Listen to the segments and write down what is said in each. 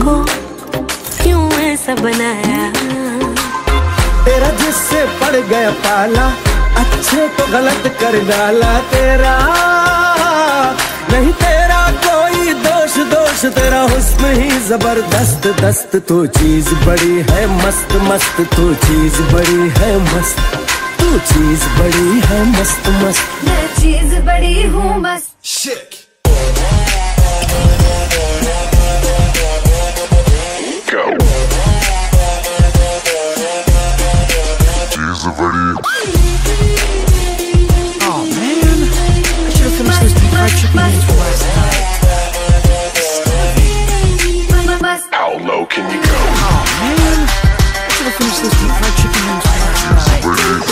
हो, क्यों ऐसा बनाया? तेरा जिससे पड़ गया पाला, अच्छे को गलत कर डाला तेरा। नहीं तेरा कोई दोष, दोष तेरा हुस्न ही जबरदस्त दस्त। तू चीज बड़ी है मस्त मस्त, तू चीज बड़ी है मस्त, तू चीज बड़ी है मस्त मस्त। मैं चीज बड़ी हूँ मस्त। How low can you go? Oh man, I should have finished this deep fried chicken wings last night.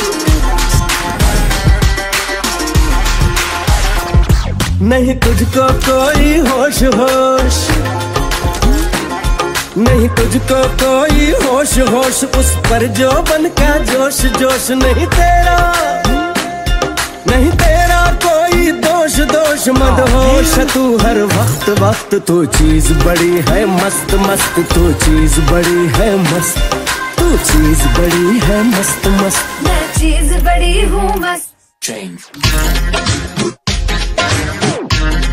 नहीं तुझको कोई होश होश, नहीं तुझको कोई होश होश, उस पर जो बन का जोश जोश। नहीं तेरा, नहीं तेरा कोई दोष दोष, मदहोश तू हर वक्त वक्त। तू चीज बड़ी है मस्त मस्त, तू चीज बड़ी है मस्त, तू चीज बड़ी है मस्त मस्त। मैं चीज बड़ी हूँ मस्त। Change.